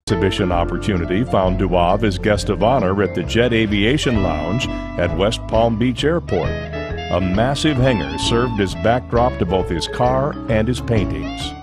Exhibition opportunity found Duaiv as guest of honor at the Jet Aviation Lounge at West Palm Beach Airport. A massive hangar served as backdrop to both his car and his paintings.